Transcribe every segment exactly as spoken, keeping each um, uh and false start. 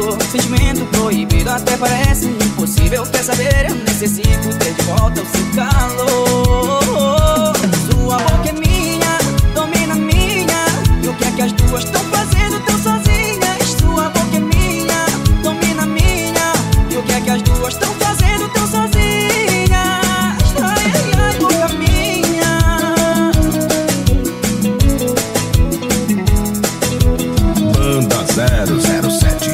momento. Sentimento proibido até parece impossível. Quer saber, eu necessito ter de volta o seu calor. Sua boca é minha, domina minha. E o que é que as duas estão fazendo tão sozinhas? Sua boca é minha, domina minha. E o que é que as duas estão fazendo tão sozinhas? Ai, ai, ai, boca minha. Banda zero zero sete.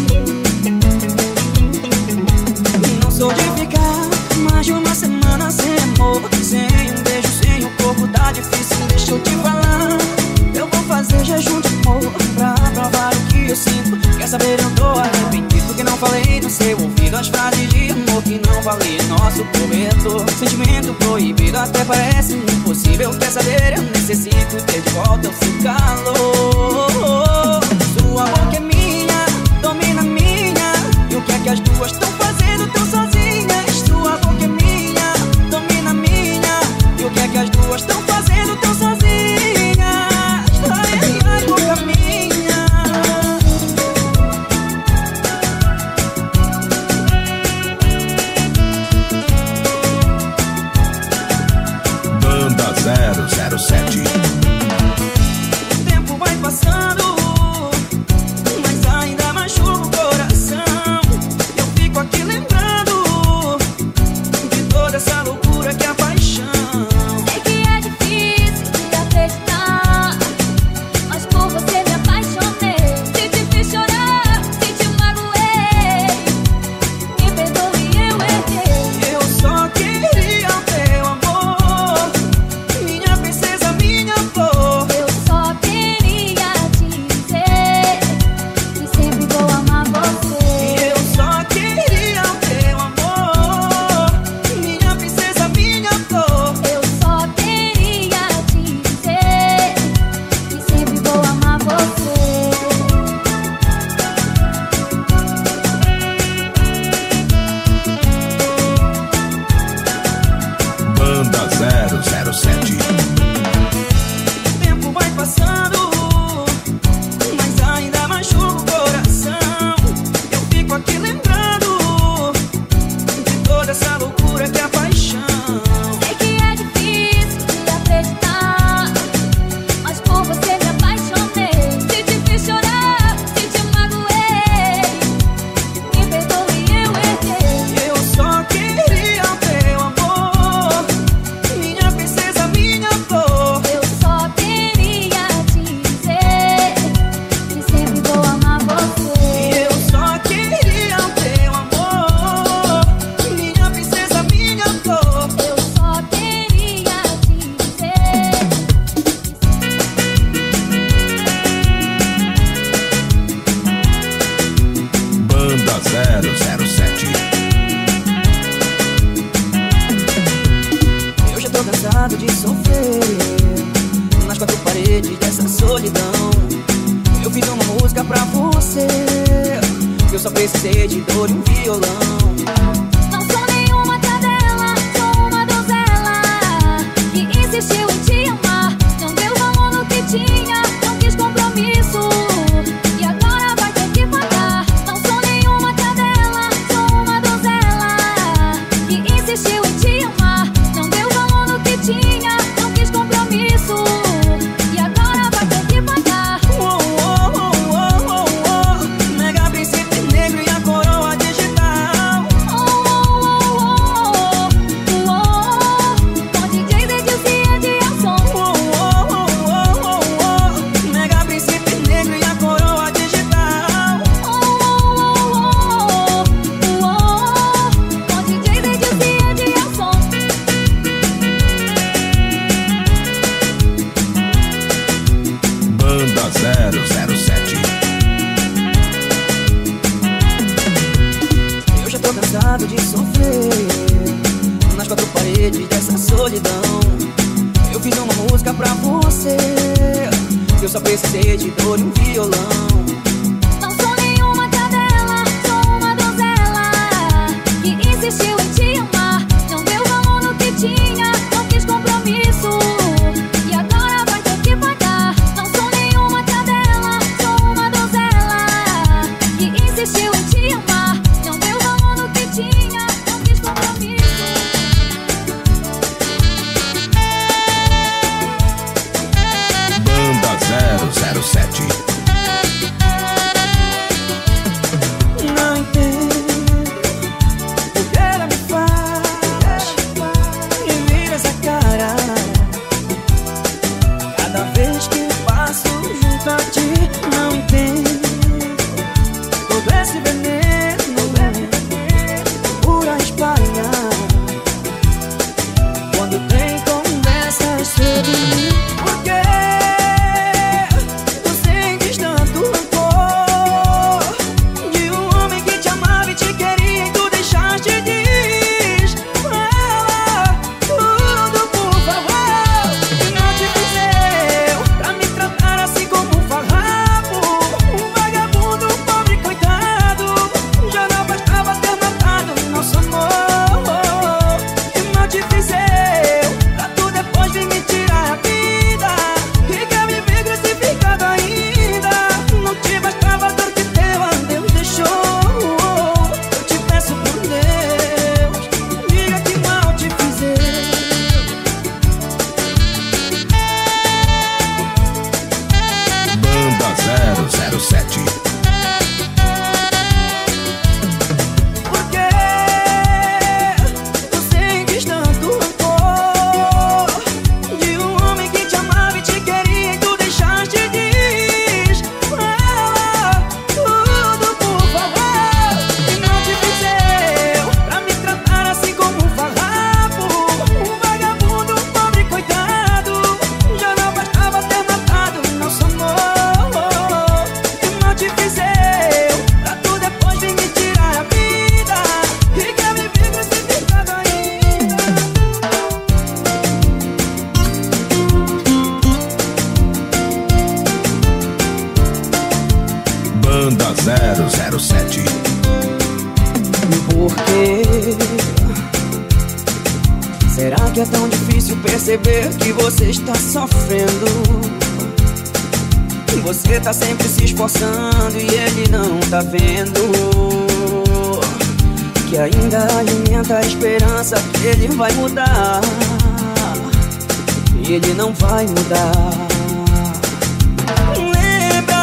Não sou de ficar mais de uma semana sem amor, sem um beijo, sem o corpo, tá difícil. Deixa eu te falar, eu vou fazer jejum de amor pra provar o que eu sinto. Quer saber, eu tô arrependido que não falei no seu ouvido as frases de amor que não falei em nosso começo. Sentimento proibido até parece impossível. Quer saber, eu necessito ter de volta o seu calor. Sua boca é minha, domina minha. E o que é que as duas estão fazendo tão sozinhas? Sua boca é minha, domina minha. E o que é que as duas estão fazendo tão sozinhas? Ai, ai, ai, boca minha. Banda zero zero sete. O tempo vai passando, mas ainda machuca o coração. Eu fico aqui lembrando de toda essa loucura que é a paixão. Sei que é difícil de acreditar, mas por você me apaixonei. Se te fiz chorar, se te magoei, me perdoe, eu errei. Eu só queria o teu amor, minha princesa, minha flor. Eu só queria dizer que sempre vou amar você. Eu só queria o teu amor, minha princesa, minha flor. Eu só queria dizer que sempre vou amar você. Banda zero zero sete. O tempo vai passando, mas ainda machuca o coração. Eu fico aqui lembrando de toda essa loucura que é a paixão. Sei que é difícil de acreditar, mas por você me apaixonei. Se te fiz chorar, se te magoei, me perdoe, eu errei. Eu só queria o teu amor, minha princesa, minha flor. Eu só queria dizer que sempre vou amar você. Eu só queria o teu amor, minha princesa, minha flor. Eu só queria dizer. Banda zero zero sete. Eu já tô cansado de sofrer nas quatro paredes dessa solidão. Eu fiz uma música pra você, eu só precisei de dor e um violão. Não sou nenhuma cadela, sou uma donzela que insistiu em te amar. Não deu valor no que tinha, não quis compromisso e agora vai ter que pagar. Não sou nenhuma cadela, sou uma donzela que insistiu em te amar. Não deu valor no que tinha, não quis compromisso e agora vai ter que pagar. Oh, oh, oh, oh, oh, oh. Mega príncipe negro e a coroa digital. Oh, oh, oh, oh, oh, oh. Com D J Edilson e Edilson. Oh, oh, oh, oh, oh, oh. Mega príncipe negro e a coroa digital. Oh, oh, oh, oh, oh, oh. Com D J Edilson e Edilson. Banda zero zero sete. Eu já tô cansado de sofrer nas quatro paredes dessa solidão. Eu fiz uma música pra você, eu só precisei de dor e um violão. Não sou nenhuma cadela, sou uma donzela que insistiu em te amar. Não deu valor no que tinha, não quis compromisso e agora vai ter que pagar. Não sou nenhuma cadela, sou uma donzela que insistiu que é tão difícil perceber que você está sofrendo? Você tá sempre se esforçando e ele não tá vendo que ainda alimenta a esperança que ele vai mudar. E ele não vai mudar. Lembra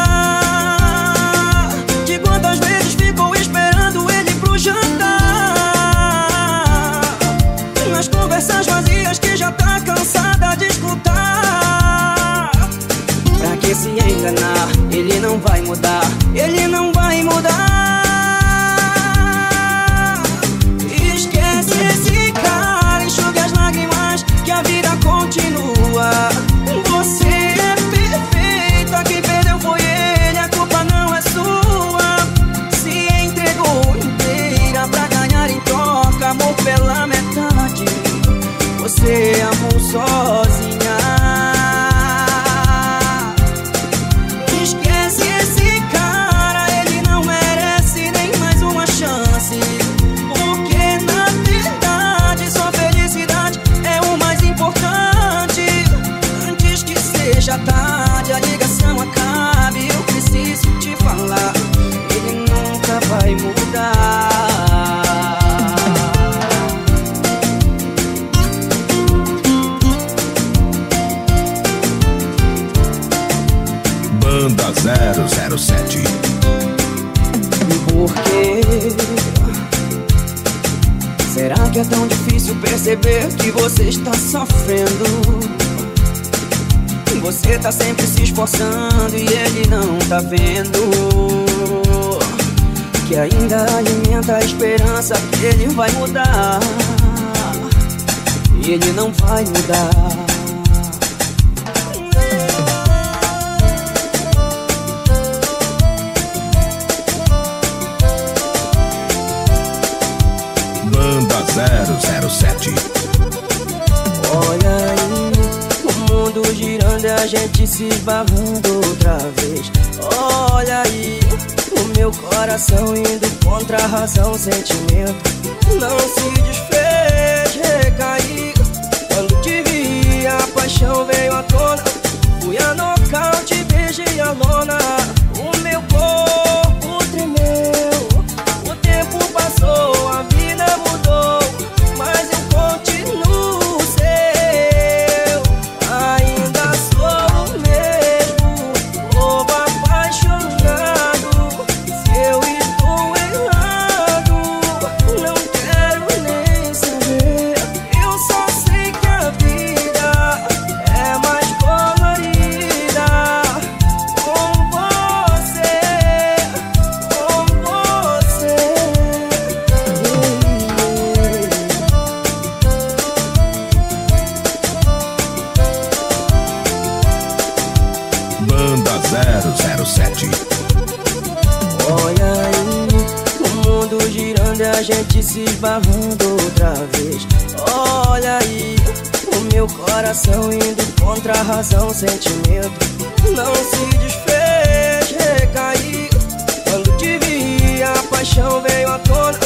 de quantas vezes ficou esperando ele pro jantar, nas conversas vazias que já tá cansada de escutar. Pra que se enganar? Ele não vai mudar. Ele não vai mudar. Esquece esse cara, enxuga as lágrimas que a vida continua. Você é perfeita, quem perdeu foi ele, a culpa não é sua. Se entregou inteira pra ganhar em troca amor pela metade. Você amou sozinha. Esquece esse cara, ele não merece nem mais uma chance, porque na verdade sua felicidade é o mais importante. Antes que seja tarde, a ligação acabe, eu preciso te falar, ele nunca vai mudar. Banda zero zero sete. Por quê? Será que é tão difícil perceber que você está sofrendo? Você tá sempre se esforçando e ele não tá vendo que ainda alimenta a esperança que ele vai mudar. E ele não vai mudar. Banda zero zero sete. Olha aí, o mundo girando e a gente se esbarrando outra vez. Olha aí, o meu coração indo contra a razão, o sentimento não se desfez, recaí. Quando te vi, a paixão veio à tona. Fui a nocaute, beijei a lona. O meu corpo tremeu. O tempo passou, a vida mudou, mas eu continuo seu. Ainda sou o mesmo, bobo apaixonado. Se eu estou errado, não quero nem saber. Eu só sei que a vida é mais colorida com você, com você. Banda zero zero sete. Olha aí, o mundo girando e a gente se esbarrando outra vez. Olha aí, o meu coração indo contra a razão, o sentimento não se desfez, recaí. Quando te vi, a paixão veio à tona.